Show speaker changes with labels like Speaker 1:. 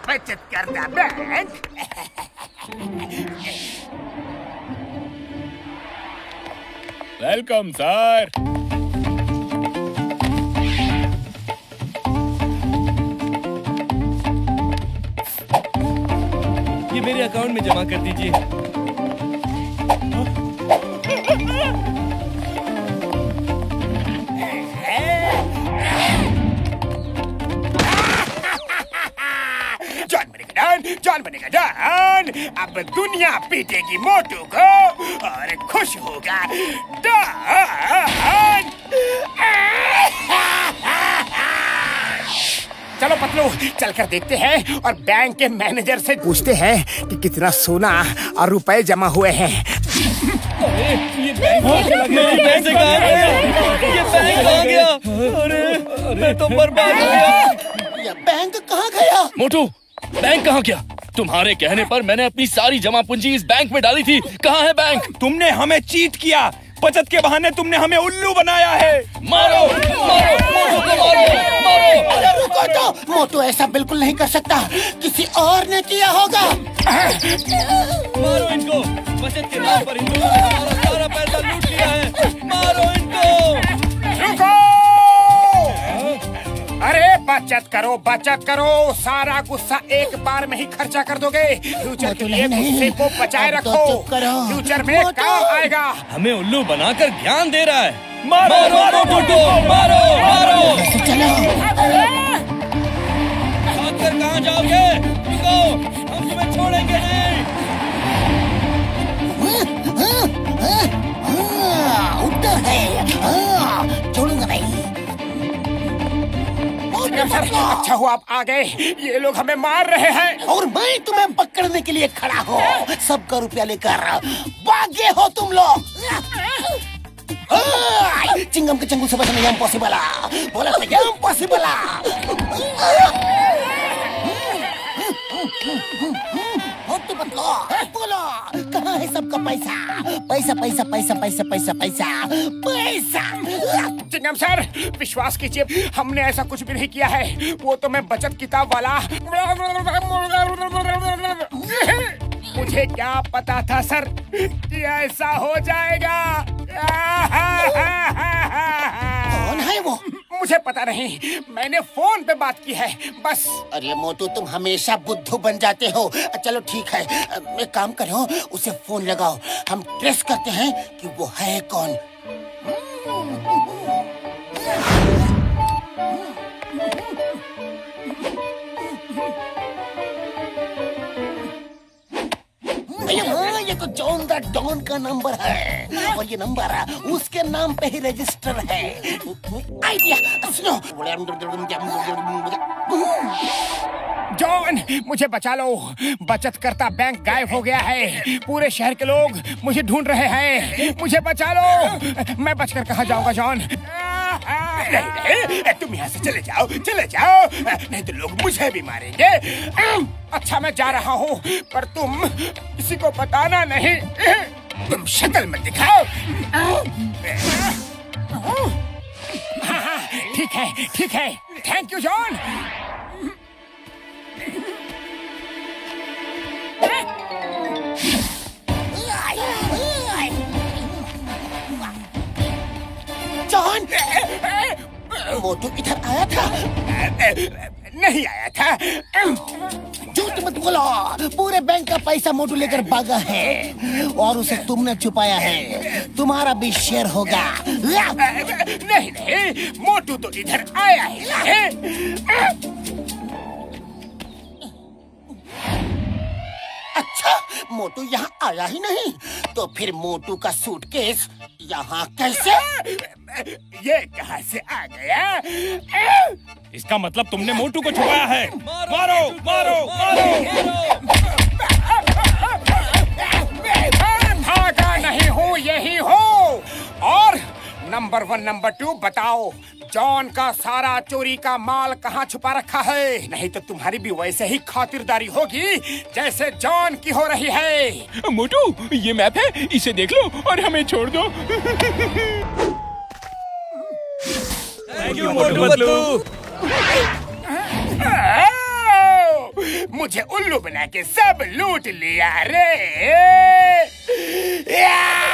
Speaker 1: बचत करता bank.
Speaker 2: Welcome sir.
Speaker 3: ये मेरे अकाउंट में जमा कर दीजिए।
Speaker 1: जॉन बनेगा डॉन। अब दुनिया पीटेगी मोटू को और खुश होगा डॉन। चलो पतलू, चलकर देखते हैं और बैंक के मैनेजर से पूछते हैं कि कितना सोना और रुपए जमा हुए हैं।
Speaker 3: अरे ये बैंक पैसे कहाँ गए? ये बैंक कहाँ गया? अरे मैं तो बर्बाद हो गया।
Speaker 1: ये बैंक कहाँ गया?
Speaker 3: मोटू, बैंक कहाँ गया? तुम्हारे कहने पर मैंने अपनी सारी जमा पूंजी इस बैंक में डाली थी। कहाँ है बैंक?
Speaker 2: तुमने हमें चीट किया। बचत के बहाने तुमने हमें उल्लू बनाया है।
Speaker 3: मारो मारो मोटू को, मारो मारो।
Speaker 1: अरे रुको तो, मोटू ऐसा बिल्कुल नहीं कर सकता, किसी और ने किया होगा।
Speaker 3: मारो इनको। बचत के नाम पर इन लोगों ने हमारा सारा पैसा लूट लिया है। मारो इनको।
Speaker 1: रुको! अरे बचत करो, सारा गुस्सा एक बार में ही खर्चा कर दोगे। फ्यूचर के लिए गुस्से को बचाए रखो, फ्यूचर में काम आएगा।
Speaker 3: हमें उल्लू बनाकर ज्ञान दे रहा है। मारो मोटू, मारो मारो।
Speaker 1: चलो।
Speaker 3: भागकर कहाँ जाओगे? रुको, हम तुम्हें छोड़ेंगे नहीं।
Speaker 1: उधर है, छोड़ूंगा नहीं। अच्छा हुआ आप आ गए, ये लोग हमें मार रहे हैं और मैं तुम्हें पकड़ने के लिए खड़ा हूँ। सबका रुपया लेकर भागे हो तुम लोग। चिंगम के चंगुल से बचना इम्पॉसिबल, बोला था इम्पॉसिबल। बोलो कहाँ है सबका पैसा? पैसा पैसा पैसा पैसा पैसा पैसा पैसा। चिंगम सर, विश्वास कीजिए, हमने ऐसा कुछ भी नहीं किया है। वो तो मैं बचत किताब वाला। मुझे क्या पता था सर कि ऐसा हो जाएगा। कौन है वो? मुझे पता नहीं, मैंने फोन पे बात की है बस। अरे मोटू, तुम हमेशा बुद्धू बन जाते हो। चलो ठीक है, एक काम करो, उसे फोन लगाओ, हम ट्रेस करते हैं कि वो है कौन। ये तो जॉन द डॉन का नंबर है और ये नंबर उसके नाम पे ही रजिस्टर है। आइडिया सुनो। जॉन, मुझे बचा लो, बचत करता बैंक गायब हो गया है। पूरे शहर के लोग मुझे ढूंढ रहे हैं, मुझे बचा लो। मैं बचकर कहाँ जाऊंगा जॉन? नहीं, तुम यहाँ से चले जाओ, नहीं तो लोग मुझे भी मारेंगे। अच्छा मैं जा रहा हूँ, पर तुम किसी को बताना नहीं। तुम शक्ल मत दिखाओ। हाँ, ठीक है। Thank you John. John, Motu इधर आया था? नहीं आया था। झूठ मत बोलो, पूरे बैंक का पैसा मोटू लेकर भागा है और उसे तुमने छुपाया है। तुम्हारा भी शेयर होगा। नहीं, मोटू तो इधर आया है। अच्छा, मोटू यहाँ आया ही नहीं, तो फिर मोटू का सूटकेस यहाँ कैसे? ये कहाँ से आ गया?
Speaker 2: इसका मतलब तुमने मोटू को छुपाया है। मारो मारो मारो।
Speaker 1: भागा नहीं हूँ, यही हो। और नंबर 1 नंबर 2 बताओ, जॉन का सारा चोरी का माल कहाँ छुपा रखा है? नहीं तो तुम्हारी भी वैसे ही खातिरदारी होगी जैसे जॉन की हो रही है।
Speaker 2: मोटू, ये मैप है, इसे देख लो और हमें छोड़ दो।
Speaker 3: Thank you Motu Patlu.
Speaker 2: मुझे उल्लू बना के सब लूट लिया रे। या!